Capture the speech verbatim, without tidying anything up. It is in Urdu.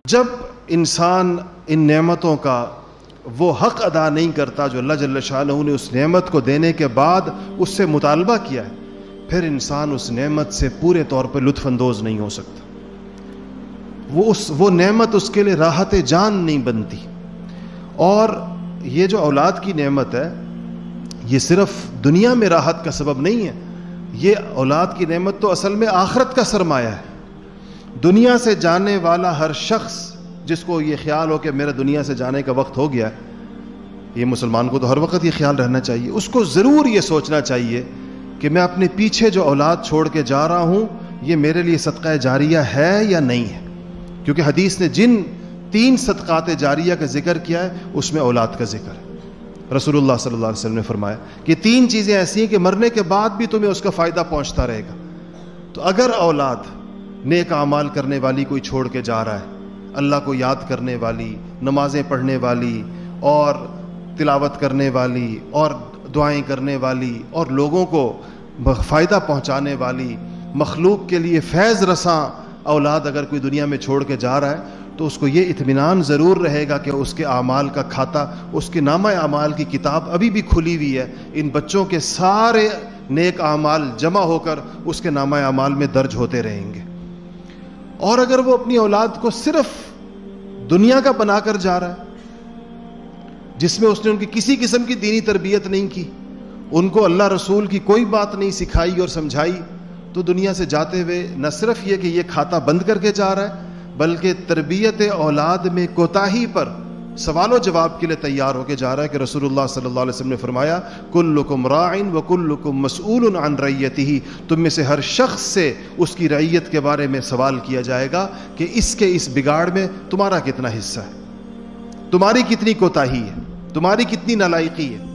جب انسان ان نعمتوں کا وہ حق ادا نہیں کرتا جو اللہ جل شانہ نے اس نعمت کو دینے کے بعد اس سے مطالبہ کیا ہے، پھر انسان اس نعمت سے پورے طور پہ لطف اندوز نہیں ہو سکتا. وہ اس وہ نعمت اس کے لیے راحت جان نہیں بنتی. اور یہ جو اولاد کی نعمت ہے یہ صرف دنیا میں راحت کا سبب نہیں ہے، یہ اولاد کی نعمت تو اصل میں آخرت کا سرمایہ ہے. دنیا سے جانے والا ہر شخص جس کو یہ خیال ہو کہ میرا دنیا سے جانے کا وقت ہو گیا ہے، یہ مسلمان کو تو ہر وقت یہ خیال رہنا چاہیے، اس کو ضرور یہ سوچنا چاہیے کہ میں اپنے پیچھے جو اولاد چھوڑ کے جا رہا ہوں یہ میرے لیے صدقہ جاریہ ہے یا نہیں ہے. کیونکہ حدیث نے جن تین صدقات جاریہ کا ذکر کیا ہے اس میں اولاد کا ذکر ہے. رسول اللہ صلی اللہ علیہ وسلم نے فرمایا کہ تین چیزیں ایسی ہیں کہ مرنے کے بعد بھی تمہیں اس کا فائدہ پہنچتا رہے گا. تو اگر اولاد نیک اعمال کرنے والی کوئی چھوڑ کے جا رہا ہے، اللہ کو یاد کرنے والی، نمازیں پڑھنے والی اور تلاوت کرنے والی اور دعائیں کرنے والی اور لوگوں کو فائدہ پہنچانے والی، مخلوق کے لیے فیض رساں اولاد اگر کوئی دنیا میں چھوڑ کے جا رہا ہے تو اس کو یہ اطمینان ضرور رہے گا کہ اس کے اعمال کا کھاتا، اس کے نامہ اعمال کی کتاب ابھی بھی کھلی ہوئی ہے. ان بچوں کے سارے نیک اعمال جمع ہو کر اس کے نامہ اعمال میں درج ہوتے رہیں گے. اور اگر وہ اپنی اولاد کو صرف دنیا کا بنا کر جا رہا ہے، جس میں اس نے ان کی کسی قسم کی دینی تربیت نہیں کی، ان کو اللہ رسول کی کوئی بات نہیں سکھائی اور سمجھائی، تو دنیا سے جاتے ہوئے نہ صرف یہ کہ یہ کھاتا بند کر کے جا رہا ہے بلکہ تربیت اولاد میں کوتاہی پر سوال و جواب کے لیے تیار ہو کے جا رہا ہے. کہ رسول اللہ صلی اللہ علیہ وسلم نے فرمایا کلکم راعٍ وکلکم مسئول عن رعیتہ، تم میں سے ہر شخص سے اس کی رعیت کے بارے میں سوال کیا جائے گا کہ اس کے اس بگاڑ میں تمہارا کتنا حصہ ہے، تمہاری کتنی کوتاہی ہے، تمہاری کتنی نالائقی ہے.